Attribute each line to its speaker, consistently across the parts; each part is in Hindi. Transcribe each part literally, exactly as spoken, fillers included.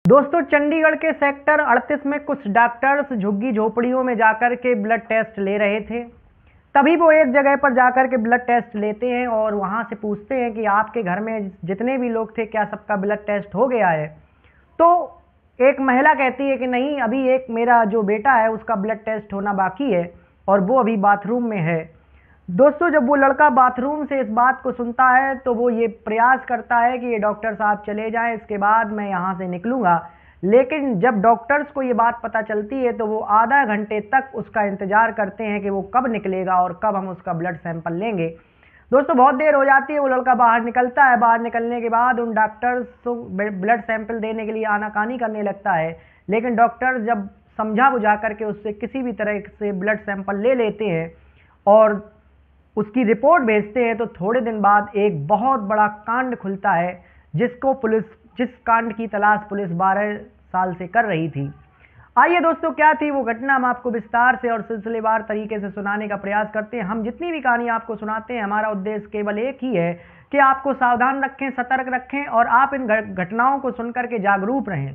Speaker 1: दोस्तों, चंडीगढ़ के सेक्टर अड़तीस में कुछ डॉक्टर्स झुग्गी झोपड़ियों में जाकर के ब्लड टेस्ट ले रहे थे। तभी वो एक जगह पर जाकर के ब्लड टेस्ट लेते हैं और वहाँ से पूछते हैं कि आपके घर में जितने भी लोग थे क्या सबका ब्लड टेस्ट हो गया है। तो एक महिला कहती है कि नहीं, अभी एक मेरा जो बेटा है उसका ब्लड टेस्ट होना बाकी है और वो अभी बाथरूम में है। दोस्तों, जब वो लड़का बाथरूम से इस बात को सुनता है तो वो ये प्रयास करता है कि ये डॉक्टर साहब चले जाएं, इसके बाद मैं यहाँ से निकलूँगा। लेकिन जब डॉक्टर्स को ये बात पता चलती है तो वो आधा घंटे तक उसका इंतज़ार करते हैं कि वो कब निकलेगा और कब हम उसका ब्लड सैंपल लेंगे। दोस्तों, बहुत देर हो जाती है, वो लड़का बाहर निकलता है। बाहर निकलने के बाद उन डॉक्टर्स को ब्लड सैंपल देने के लिए आनाकानी करने लगता है, लेकिन डॉक्टर जब समझा बुझा करके उससे किसी भी तरह से ब्लड सैंपल ले लेते हैं और उसकी रिपोर्ट भेजते हैं तो थोड़े दिन बाद एक बहुत बड़ा कांड खुलता है, जिसको पुलिस जिस कांड की तलाश पुलिस बारह साल से कर रही थी। आइए दोस्तों, क्या थी वो घटना, हम आपको विस्तार से और सिलसिलेवार तरीके से सुनाने का प्रयास करते हैं। हम जितनी भी कहानी आपको सुनाते हैं, हमारा उद्देश्य केवल एक ही है कि आपको सावधान रखें, सतर्क रखें और आप इन घटनाओं को सुनकर के जागरूक रहें।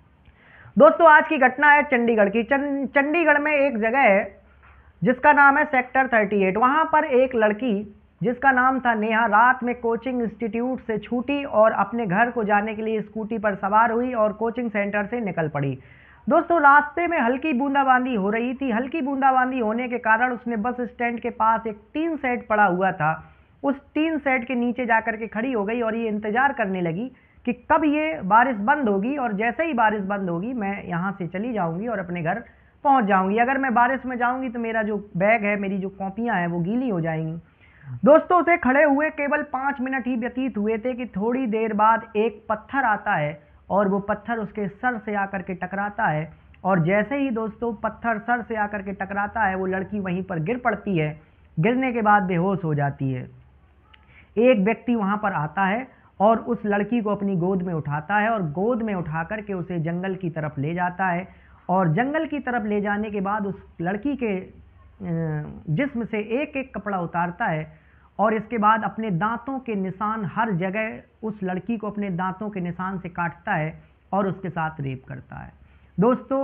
Speaker 1: दोस्तों, आज की घटना है चंडीगढ़ की। चंडीगढ़ में एक जगह है जिसका नाम है सेक्टर अड़तीस। वहाँ पर एक लड़की जिसका नाम था नेहा रात में कोचिंग इंस्टीट्यूट से छूटी और अपने घर को जाने के लिए स्कूटी पर सवार हुई और कोचिंग सेंटर से निकल पड़ी। दोस्तों, रास्ते में हल्की बूंदाबांदी हो रही थी। हल्की बूंदाबांदी होने के कारण उसने बस स्टैंड के पास एक टीन सेट पड़ा हुआ था, उस टीन सेट के नीचे जाकर के खड़ी हो गई और ये इंतजार करने लगी कि कब ये बारिश बंद होगी और जैसे ही बारिश बंद होगी मैं यहाँ से चली जाऊँगी और अपने घर पहुंच जाऊंगी। अगर मैं बारिश में जाऊंगी तो मेरा जो बैग है, मेरी जो कॉपियां हैं वो गीली हो जाएंगी। दोस्तों, उसे खड़े हुए केवल पाँच मिनट ही व्यतीत हुए थे कि थोड़ी देर बाद एक पत्थर आता है और वो पत्थर उसके सर से आकर के टकराता है और जैसे ही दोस्तों पत्थर सर से आकर के टकराता है वो लड़की वहीं पर गिर पड़ती है। गिरने के बाद बेहोश हो जाती है। एक व्यक्ति वहां पर आता है और उस लड़की को अपनी गोद में उठाता है और गोद में उठा करके उसे जंगल की तरफ ले जाता है और जंगल की तरफ ले जाने के बाद उस लड़की के जिस्म से एक एक कपड़ा उतारता है और इसके बाद अपने दांतों के निशान हर जगह उस लड़की को अपने दांतों के निशान से काटता है और उसके साथ रेप करता है। दोस्तों,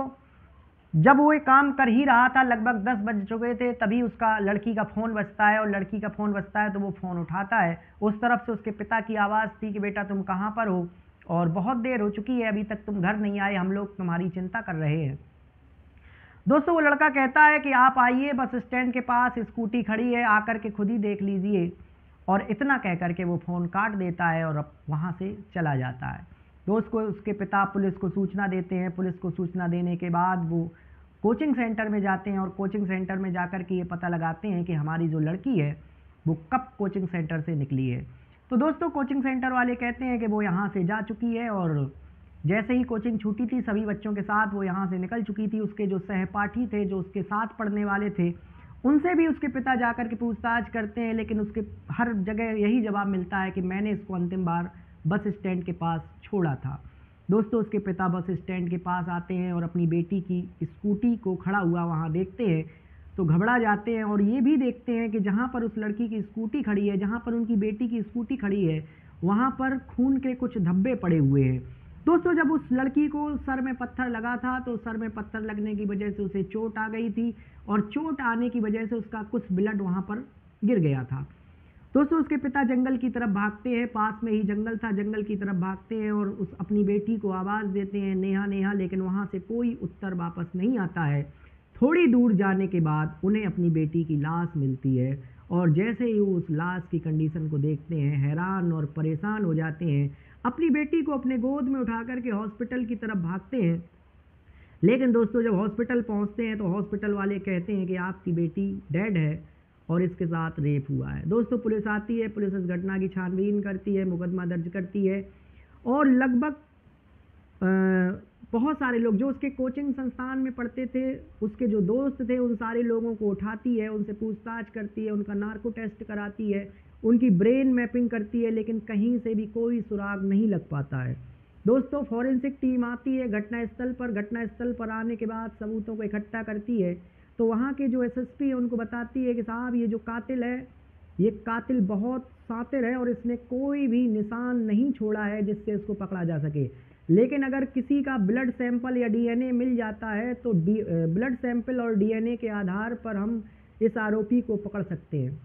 Speaker 1: जब वो ये काम कर ही रहा था, लगभग दस बज चुके थे, तभी उसका लड़की का फ़ोन बजता है और लड़की का फ़ोन बजता है तो वो फ़ोन उठाता है। उस तरफ से उसके पिता की आवाज़ थी कि बेटा तुम कहाँ पर हो और बहुत देर हो चुकी है, अभी तक तुम घर नहीं आए, हम लोग तुम्हारी चिंता कर रहे हैं। दोस्तों, वो लड़का कहता है कि आप आइए, बस स्टैंड के पास स्कूटी खड़ी है, आकर के खुद ही देख लीजिए। और इतना कह करके वो फ़ोन काट देता है और अब वहाँ से चला जाता है। दोस्त को उसके पिता पुलिस को सूचना देते हैं। पुलिस को सूचना देने के बाद वो कोचिंग सेंटर में जाते हैं और कोचिंग सेंटर में जाकर के ये पता लगाते हैं कि हमारी जो लड़की है वो कब कोचिंग सेंटर से निकली है। तो दोस्तों, कोचिंग सेंटर वाले कहते हैं कि वो यहाँ से जा चुकी है और जैसे ही कोचिंग छूटी थी सभी बच्चों के साथ वो यहाँ से निकल चुकी थी। उसके जो सहपाठी थे, जो उसके साथ पढ़ने वाले थे, उनसे भी उसके पिता जाकर के पूछताछ करते हैं, लेकिन उसके हर जगह यही जवाब मिलता है कि मैंने इसको अंतिम बार बस स्टैंड के पास छोड़ा था। दोस्तों, उसके पिता बस स्टैंड के पास आते हैं और अपनी बेटी की स्कूटी को खड़ा हुआ वहाँ देखते हैं तो घबरा जाते हैं और ये भी देखते हैं कि जहाँ पर उस लड़की की स्कूटी खड़ी है, जहाँ पर उनकी बेटी की स्कूटी खड़ी है, वहाँ पर खून के कुछ धब्बे पड़े हुए हैं। दोस्तों, जब उस लड़की को सर में पत्थर लगा था तो सर में पत्थर लगने की वजह से उसे चोट आ गई थी और चोट आने की वजह से उसका कुछ ब्लड वहाँ पर गिर गया था। दोस्तों, उसके पिता जंगल की तरफ भागते हैं, पास में ही जंगल था, जंगल की तरफ भागते हैं और उस अपनी बेटी को आवाज़ देते हैं, नेहा नेहा, लेकिन वहाँ से कोई उत्तर वापस नहीं आता है। थोड़ी दूर जाने के बाद उन्हें अपनी बेटी की लाश मिलती है और जैसे ही वो उस लाश की कंडीशन को देखते हैं, हैरान और परेशान हो जाते हैं। अपनी बेटी को अपने गोद में उठा करके हॉस्पिटल की तरफ भागते हैं, लेकिन दोस्तों जब हॉस्पिटल पहुंचते हैं तो हॉस्पिटल वाले कहते हैं कि आपकी बेटी डेड है और इसके साथ रेप हुआ है। दोस्तों, पुलिस आती है, पुलिस इस घटना की छानबीन करती है, मुकदमा दर्ज करती है और लगभग बहुत सारे लोग जो उसके कोचिंग संस्थान में पढ़ते थे, उसके जो दोस्त थे, उन सारे लोगों को उठाती है, उनसे पूछताछ करती है, उनका नार्को टेस्ट कराती है, उनकी ब्रेन मैपिंग करती है, लेकिन कहीं से भी कोई सुराग नहीं लग पाता है। दोस्तों, फॉरेंसिक टीम आती है घटनास्थल पर। घटनास्थल पर आने के बाद सबूतों को इकट्ठा करती है तो वहाँ के जो एसएसपी है उनको बताती है कि साहब ये जो कातिल है, ये कातिल बहुत शातिर है और इसने कोई भी निशान नहीं छोड़ा है जिससे इसको पकड़ा जा सके। लेकिन अगर किसी का ब्लड सैंपल या डीएनए मिल जाता है तो डी ब्लड सैंपल और डीएनए के आधार पर हम इस आरोपी को पकड़ सकते हैं।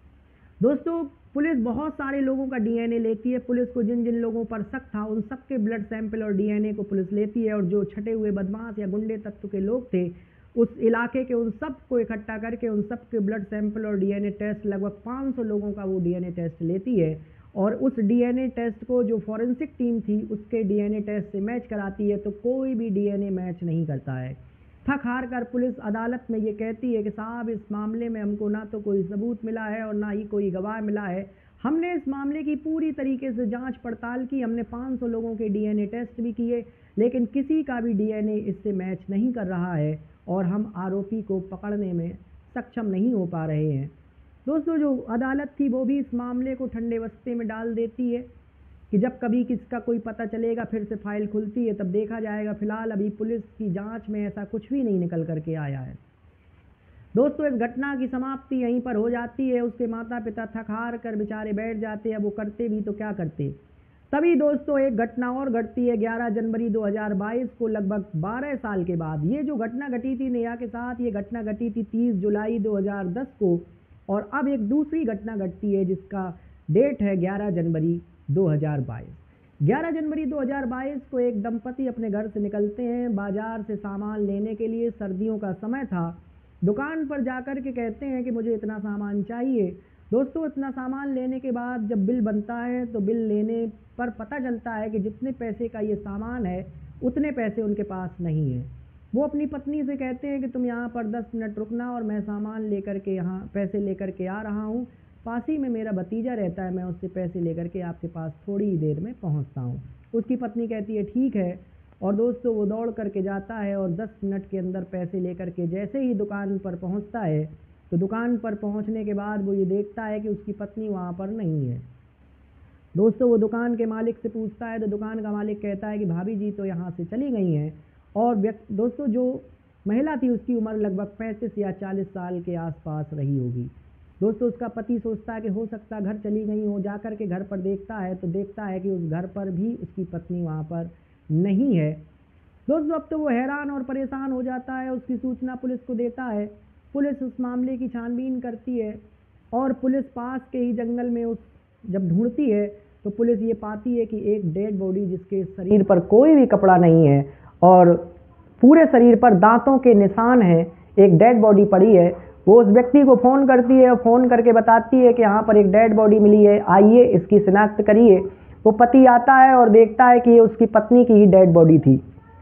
Speaker 1: दोस्तों, पुलिस बहुत सारे लोगों का डीएनए लेती है। पुलिस को जिन जिन लोगों पर शक था उन सबके ब्लड सैंपल और डीएनए को पुलिस लेती है, और जो छटे हुए बदमाश या गुंडे तत्व के लोग थे उस इलाके के, उन सब को इकट्ठा करके उन सब के ब्लड सैंपल और डीएनए टेस्ट, लगभग पाँच सौ लोगों का वो डीएनए टेस्ट लेती है, और उस डीएनए टेस्ट को जो फॉरेंसिक टीम थी उसके डीएनए टेस्ट से मैच कराती है, तो कोई भी डीएनए मैच नहीं करता है। थक हार कर पुलिस अदालत में ये कहती है कि साहब, इस मामले में हमको ना तो कोई सबूत मिला है और ना ही कोई गवाह मिला है। हमने इस मामले की पूरी तरीके से जांच पड़ताल की, हमने पाँच सौ लोगों के डीएनए टेस्ट भी किए, लेकिन किसी का भी डीएनए इससे मैच नहीं कर रहा है और हम आरोपी को पकड़ने में सक्षम नहीं हो पा रहे हैं। दोस्तों, जो अदालत थी वो भी इस मामले को ठंडे बस्ते में डाल देती है कि जब कभी किसका कोई पता चलेगा फिर से फाइल खुलती है तब देखा जाएगा। फिलहाल अभी पुलिस की जांच में ऐसा कुछ भी नहीं निकल करके आया है। दोस्तों, इस घटना की समाप्ति यहीं पर हो जाती है। उसके माता पिता थक हार कर बेचारे बैठ जाते हैं। वो करते भी तो क्या करते। तभी दोस्तों एक घटना और घटती है ग्यारह जनवरी दो हज़ार बाईस को, लगभग बारह साल के बाद। ये जो घटना घटी थी नेहा के साथ, ये घटना घटी थी तीस जुलाई दो हज़ार दस को, और अब एक दूसरी घटना घटती है जिसका डेट है ग्यारह जनवरी दो हज़ार बाईस। ग्यारह जनवरी दो हज़ार बाईस को एक दंपति अपने घर से निकलते हैं बाजार से सामान लेने के लिए। सर्दियों का समय था। दुकान पर जाकर के कहते हैं कि मुझे इतना सामान चाहिए। दोस्तों, इतना सामान लेने के बाद जब बिल बनता है तो बिल लेने पर पता चलता है कि जितने पैसे का ये सामान है उतने पैसे उनके पास नहीं है। वो अपनी पत्नी से कहते हैं कि तुम यहाँ पर दस मिनट रुकना और मैं सामान लेकर के यहाँ पैसे लेकर के आ रहा हूँ। पास ही में मेरा भतीजा रहता है, मैं उससे पैसे लेकर के आपके पास थोड़ी ही देर में पहुँचता हूँ। उसकी पत्नी कहती है ठीक है, और दोस्तों वो दौड़ करके जाता है और दस मिनट के अंदर पैसे लेकर के जैसे ही दुकान पर पहुँचता है तो दुकान पर पहुँचने के बाद वो ये देखता है कि उसकी पत्नी वहाँ पर नहीं है। दोस्तों, वो दुकान के मालिक से पूछता है तो दुकान का मालिक कहता है कि भाभी जी तो यहाँ से चली गई हैं। और दोस्तों, जो महिला थी उसकी उम्र लगभग पैंतीस या चालीस साल के आसपास रही होगी। दोस्तों, उसका पति सोचता है कि हो सकता है घर चली गई हो। जा कर के घर पर देखता है तो देखता है कि उस घर पर भी उसकी पत्नी वहाँ पर नहीं है। दोस्तों, अब तो वो हैरान और परेशान हो जाता है। उसकी सूचना पुलिस को देता है। पुलिस उस मामले की छानबीन करती है और पुलिस पास के ही जंगल में उस जब ढूंढती है तो पुलिस ये पाती है कि एक डेड बॉडी जिसके शरीर पर कोई भी कपड़ा नहीं है और पूरे शरीर पर दांतों के निशान हैं, एक डेड बॉडी पड़ी है। वो उस व्यक्ति को फ़ोन करती है और फ़ोन करके बताती है कि यहाँ पर एक डेड बॉडी मिली है, आइए इसकी शिनाख्त करिए। वो पति आता है और देखता है कि ये उसकी पत्नी की ही डेड बॉडी थी।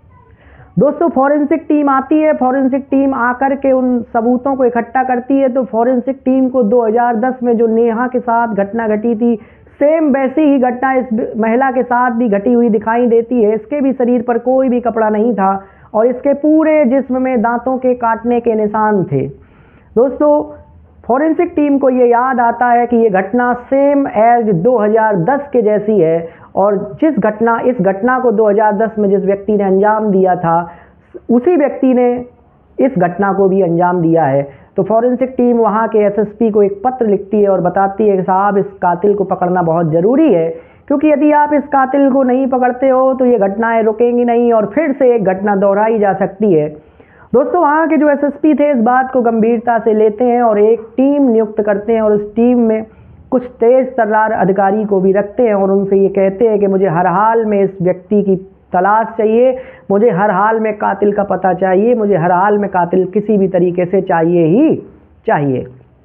Speaker 1: दोस्तों, फॉरेंसिक टीम आती है। फॉरेंसिक टीम आकर के उन सबूतों को इकट्ठा करती है। तो फॉरेंसिक टीम को दो हज़ार दस में जो नेहा के साथ घटना घटी थी, सेम वैसी ही घटना इस महिला के साथ भी घटी हुई दिखाई देती है। इसके भी शरीर पर कोई भी कपड़ा नहीं था और इसके पूरे जिस्म में दांतों के काटने के निशान थे। दोस्तों, फॉरेंसिक टीम को ये याद आता है कि ये घटना सेम एज दो हज़ार दस के जैसी है, और जिस घटना इस घटना को दो हज़ार दस में जिस व्यक्ति ने अंजाम दिया था उसी व्यक्ति ने इस घटना को भी अंजाम दिया है। तो फॉरेंसिक टीम वहाँ के एसएसपी को एक पत्र लिखती है और बताती है कि साहब, इस कातिल को पकड़ना बहुत ज़रूरी है, क्योंकि यदि आप इस कातिल को नहीं पकड़ते हो तो ये घटनाएं रुकेंगी नहीं और फिर से एक घटना दोहराई जा सकती है। दोस्तों, वहाँ के जो एसएसपी थे इस बात को गंभीरता से लेते हैं और एक टीम नियुक्त करते हैं और उस टीम में कुछ तेज तर्रार अधिकारी को भी रखते हैं और उनसे ये कहते हैं कि मुझे हर हाल में इस व्यक्ति की तलाश चाहिए, मुझे हर हाल में कातिल का पता चाहिए, मुझे हर हाल में कातिल किसी भी तरीके से चाहिए ही चाहिए।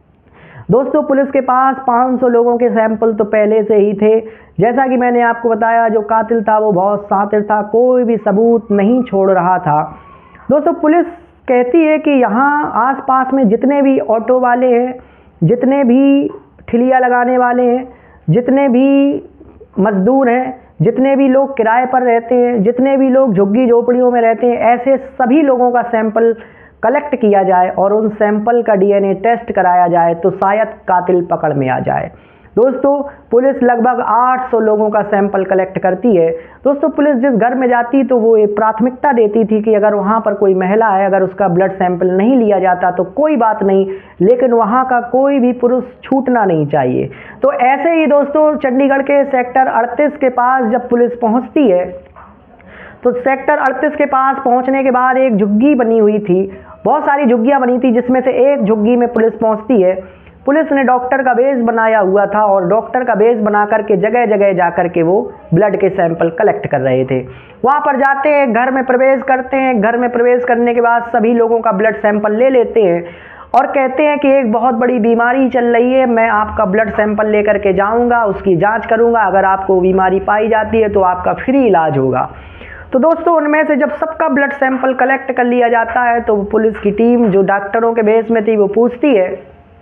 Speaker 1: दोस्तों, पुलिस के पास पाँच सौ लोगों के सैंपल तो पहले से ही थे। जैसा कि मैंने आपको बताया, जो कातिल था वो बहुत शातिर था, कोई भी सबूत नहीं छोड़ रहा था। दोस्तों, पुलिस कहती है कि यहाँ आसपास में जितने भी ऑटो वाले हैं, जितने भी ठिलिया लगाने वाले हैं, जितने भी मजदूर हैं, जितने भी लोग किराए पर रहते हैं, जितने भी लोग झुग्गी झोपड़ियों में रहते हैं, ऐसे सभी लोगों का सैंपल कलेक्ट किया जाए और उन सैंपल का डीएनए टेस्ट कराया जाए तो शायद कातिल पकड़ में आ जाए। दोस्तों, पुलिस लगभग आठ सौ लोगों का सैंपल कलेक्ट करती है। दोस्तों, पुलिस जिस घर में जाती तो वो एक प्राथमिकता देती थी कि अगर वहाँ पर कोई महिला है, अगर उसका ब्लड सैंपल नहीं लिया जाता तो कोई बात नहीं, लेकिन वहाँ का कोई भी पुरुष छूटना नहीं चाहिए। तो ऐसे ही दोस्तों, चंडीगढ़ के सेक्टर अड़तीस के पास जब पुलिस पहुँचती है तो सेक्टर अड़तीस के पास पहुंचने के बाद एक झुग्गी बनी हुई थी, बहुत सारी झुग्गियां बनी थी, जिसमें से एक झुग्गी में पुलिस पहुंचती है। पुलिस ने डॉक्टर का बेस बनाया हुआ था और डॉक्टर का बेस बना करके जगह जगह जा कर के वो ब्लड के सैंपल कलेक्ट कर रहे थे। वहाँ पर जाते हैं, घर में प्रवेश करते हैं, घर में प्रवेश करने के बाद सभी लोगों का ब्लड सैंपल ले लेते हैं और कहते हैं कि एक बहुत बड़ी बीमारी चल रही है, मैं आपका ब्लड सैंपल लेकर के जाऊँगा, उसकी जाँच करूँगा, अगर आपको बीमारी पाई जाती है तो आपका फ्री इलाज होगा। तो दोस्तों, उनमें से जब सबका ब्लड सैंपल कलेक्ट कर लिया जाता है तो पुलिस की टीम जो डॉक्टरों के बेस में थी वो पूछती है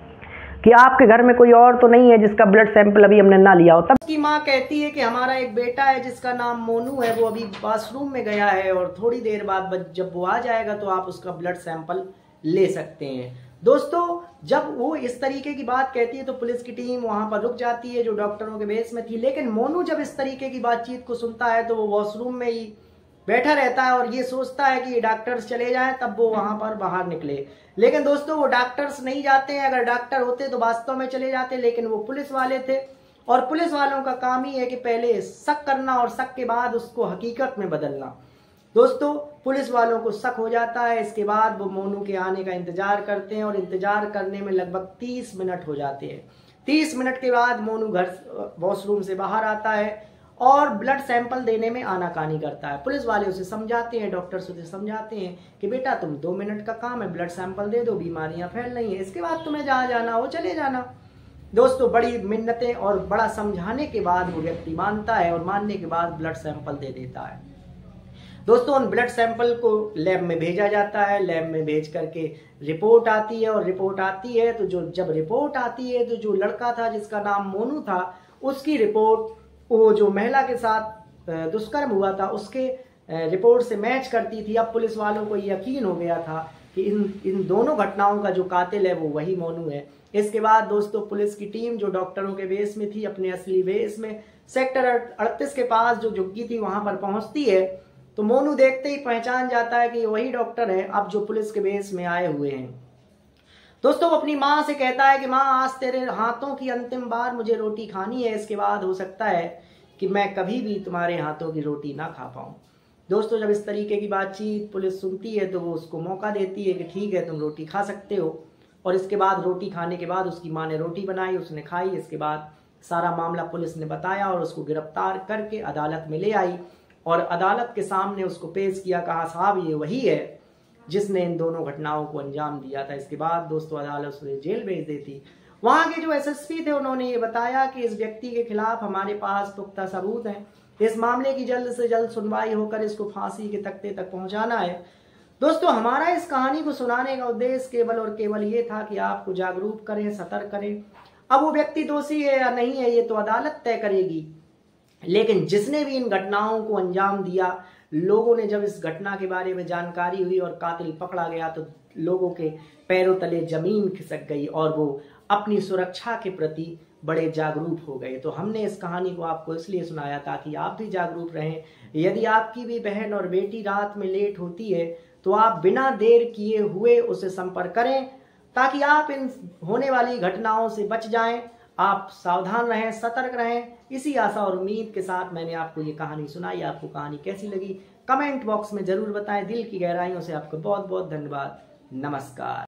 Speaker 1: कि आपके घर में कोई और तो नहीं है जिसका ब्लड सैंपल अभी हमने ना लिया हो। तब उसकी माँ कहती है कि हमारा एक बेटा है जिसका नाम मोनू है, वो अभी वॉशरूम में गया है और थोड़ी देर बाद जब वो आ जाएगा तो आप उसका ब्लड सैंपल ले सकते हैं। दोस्तों, जब वो इस तरीके की बात कहती है तो पुलिस की टीम वहां पर रुक जाती है जो डॉक्टरों के बेस में थी। लेकिन मोनू जब इस तरीके की बातचीत को सुनता है तो वो वॉशरूम में ही बैठा रहता है और ये सोचता है कि डॉक्टर्स चले जाएं तब वो वहां पर बाहर निकले। लेकिन दोस्तों, वो डॉक्टर्स नहीं जाते हैं, अगर डॉक्टर होते तो वास्तव में चले जाते, लेकिन वो पुलिस वाले थे और पुलिस वालों का काम ही है कि पहले शक करना और शक के बाद उसको हकीकत में बदलना। दोस्तों, पुलिस वालों को शक हो जाता है, इसके बाद वो मोनू के आने का इंतजार करते हैं और इंतजार करने में लगभग तीस मिनट हो जाते हैं। तीस मिनट के बाद मोनू घर वॉशरूम से बाहर आता है और ब्लड सैंपल देने में आनाकानी करता है। पुलिस वाले उसे समझाते हैं, डॉक्टर्स उसे समझाते हैं कि बेटा तुम दो मिनट का काम है, ब्लड सैंपल दे दो, बीमारियां फैल रही हैं, इसके बाद तुम्हें जहां जाना हो चले जाना। दोस्तों, बड़ी मिन्नतें और बड़ा समझाने के बाद वो व्यक्ति मानता है और मानने के बाद ब्लड सैंपल दे देता है। दोस्तों, उन ब्लड सैंपल को लैब में भेजा जाता है, लैब में भेज करके रिपोर्ट आती है और रिपोर्ट आती है तो जो जब रिपोर्ट आती है तो जो लड़का था जिसका नाम मोनू था, उसकी रिपोर्ट वो जो महिला के साथ दुष्कर्म हुआ था उसके रिपोर्ट से मैच करती थी। अब पुलिस वालों को यकीन हो गया था कि इन इन दोनों घटनाओं का जो कातिल है वो वही मोनू है। इसके बाद दोस्तों, पुलिस की टीम जो डॉक्टरों के बेस में थी अपने असली बेस में सेक्टर अड़तीस के पास जो झुग्गी थी वहां पर पहुंचती है तो मोनू देखते ही पहचान जाता है कि वही डॉक्टर है अब जो पुलिस के बेस में आए हुए हैं। दोस्तों, वो अपनी माँ से कहता है कि माँ, आज तेरे हाथों की अंतिम बार मुझे रोटी खानी है, इसके बाद हो सकता है कि मैं कभी भी तुम्हारे हाथों की रोटी ना खा पाऊं। दोस्तों, जब इस तरीके की बातचीत पुलिस सुनती है तो वो उसको मौका देती है कि ठीक है, तुम रोटी खा सकते हो। और इसके बाद रोटी खाने के बाद उसकी माँ ने रोटी बनाई, उसने खाई, इसके बाद सारा मामला पुलिस ने बताया और उसको गिरफ्तार करके अदालत में ले आई और अदालत के सामने उसको पेश किया, कहा साहब ये वही है जिसने इन दोनों घटनाओं को अंजाम दिया था। इसके बाद दोस्तों अदालत उसे जेल भेज देती। वहां के जो एसएसपी थे उन्होंने ये बताया कि इस व्यक्ति के खिलाफ हमारे पास पुख्ता सबूत हैं, इस मामले की जल्द से जल्द सुनवाई होकर इसको फांसी के तख्ते तक पहुंचाना है। दोस्तों, हमारा इस कहानी को सुनाने का उद्देश्य केवल और केवल ये था कि आपको जागरूक करें, सतर्क करें। अब वो व्यक्ति दोषी है या नहीं है ये तो अदालत तय करेगी, लेकिन जिसने भी इन घटनाओं को अंजाम दिया, लोगों ने जब इस घटना के बारे में जानकारी हुई और कातिल पकड़ा गया तो लोगों के पैरों तले जमीन खिसक गई और वो अपनी सुरक्षा के प्रति बड़े जागरूक हो गए। तो हमने इस कहानी को आपको इसलिए सुनाया ताकि आप भी जागरूक रहें। यदि आपकी भी बहन और बेटी रात में लेट होती है तो आप बिना देर किए हुए उसे संपर्क करें ताकि आप इन होने वाली घटनाओं से बच जाएं। आप सावधान रहें, सतर्क रहें। इसी आशा और उम्मीद के साथ मैंने आपको ये कहानी सुनाई। आपको कहानी कैसी लगी कमेंट बॉक्स में जरूर बताएं। दिल की गहराइयों से आपको बहुत बहुत धन्यवाद। नमस्कार।